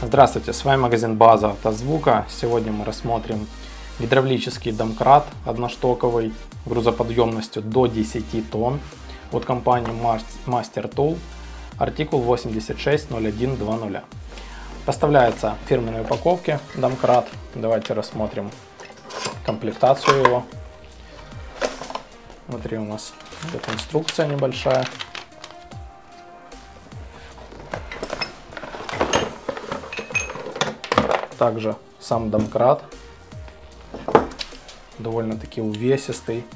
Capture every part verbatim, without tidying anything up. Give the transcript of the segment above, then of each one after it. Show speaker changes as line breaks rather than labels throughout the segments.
Здравствуйте, с вами магазин База Автозвука. Сегодня мы рассмотрим гидравлический домкрат одноштоковый грузоподъемностью до десяти тонн от компании Master Tool, артикул восемьдесят шесть ноль один двадцать. Поставляется в фирменной упаковке домкрат. Давайте рассмотрим комплектацию его. Внутри у нас идет инструкция небольшая. Также сам домкрат довольно-таки увесистый.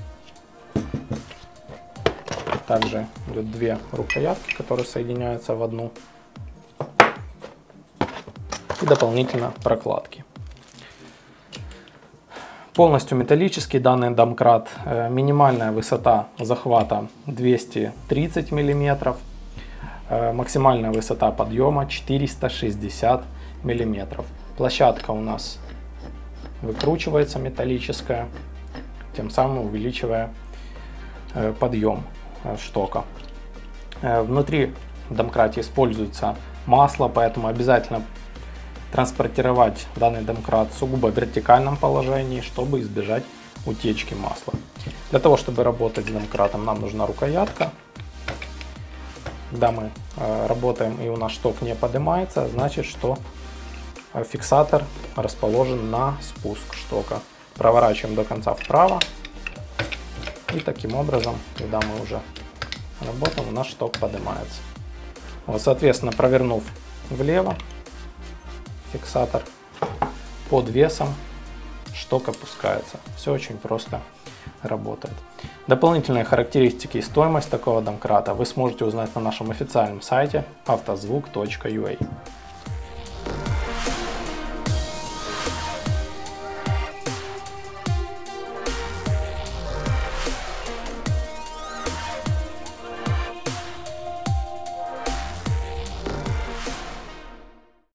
Также идет две рукоятки, которые соединяются в одну. И дополнительно прокладки. Полностью металлический данный домкрат. Минимальная высота захвата двести тридцать миллиметров. Максимальная высота подъема четыреста шестьдесят миллиметров. Площадка у нас выкручивается металлическая, тем самым увеличивая подъем штока. Внутри в домкрате используется масло, поэтому обязательно транспортировать данный домкрат в сугубо вертикальном положении, чтобы избежать утечки масла. Для того, чтобы работать с домкратом, нам нужна рукоятка. Когда мы работаем и у нас шток не поднимается, значит, что фиксатор расположен на спуск штока. Проворачиваем до конца вправо. И таким образом, когда мы уже работаем, у нас шток поднимается. Вот, соответственно, провернув влево фиксатор, под весом шток опускается. Все очень просто работает. Дополнительные характеристики и стоимость такого домкрата вы сможете узнать на нашем официальном сайте автозвук точка ю а.